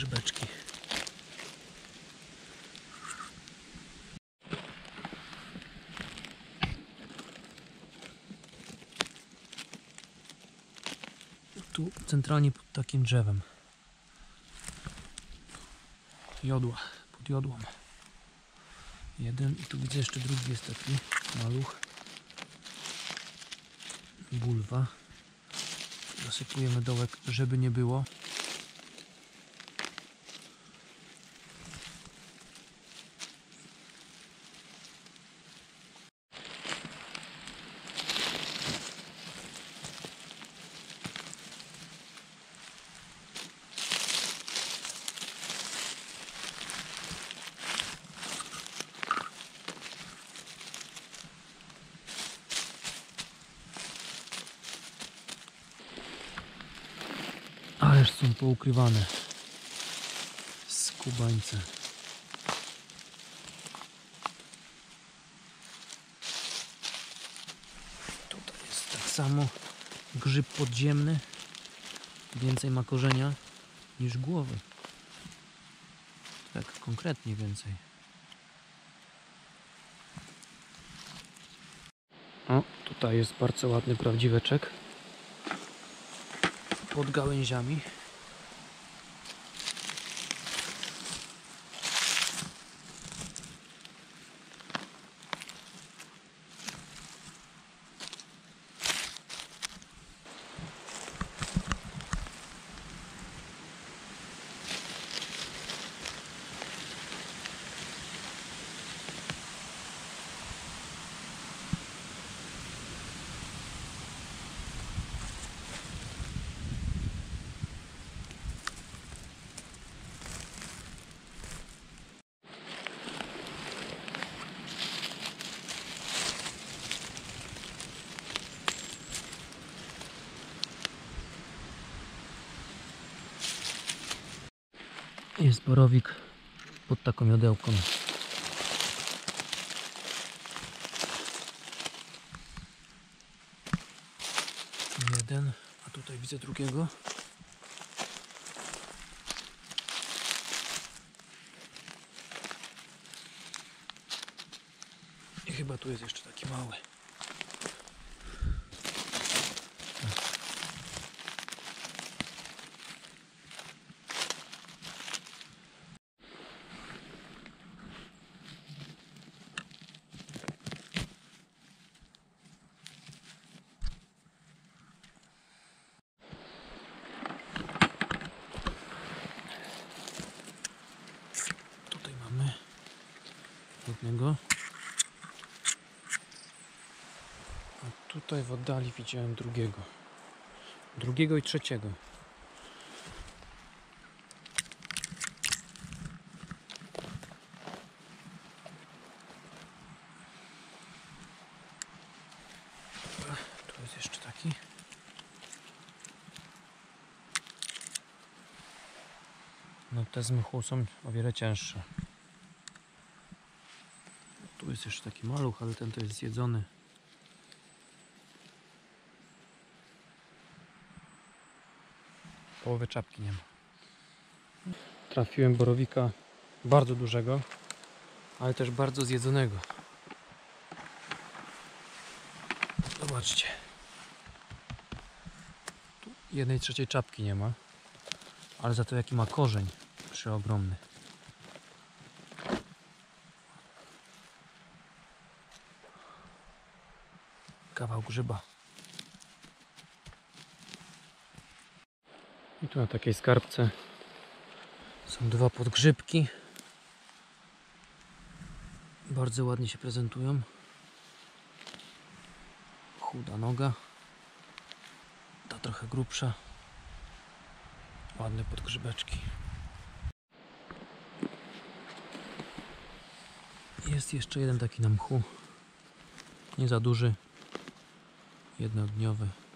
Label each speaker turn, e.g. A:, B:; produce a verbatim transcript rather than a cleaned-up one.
A: podgrzybeczki. Tu centralnie pod takim drzewem. Jodła, pod jodłą. Jeden i tu widzę jeszcze drugi jest taki maluch. Bulwa. Zasypujemy dołek, żeby nie było. Ależ są poukrywane skubańce. Tutaj jest tak samo grzyb podziemny. Więcej ma korzenia niż głowy. Tak konkretnie więcej. O, tutaj jest bardzo ładny prawdziweczek. Pod gałęziami. Jest borowik pod taką jodełką. Jeden, a tutaj widzę drugiego. I chyba tu jest jeszcze taki mały. Jednego. A tutaj w oddali widziałem drugiego. Drugiego i trzeciego. Tu jest jeszcze taki. No te z mchu są o wiele cięższe. Tu jest jeszcze taki maluch, ale ten to jest zjedzony. Połowy czapki nie ma. Trafiłem borowika bardzo dużego, ale też bardzo zjedzonego. Zobaczcie. Tu jednej trzeciej czapki nie ma, ale za to jaki ma korzeń przeogromny. Kawał grzyba. I tu na takiej skarbce są dwa podgrzybki. Bardzo ładnie się prezentują. Chuda noga. Ta trochę grubsza. Ładne podgrzybeczki. Jest jeszcze jeden taki na mchu. Nie za duży. Jednodniowy.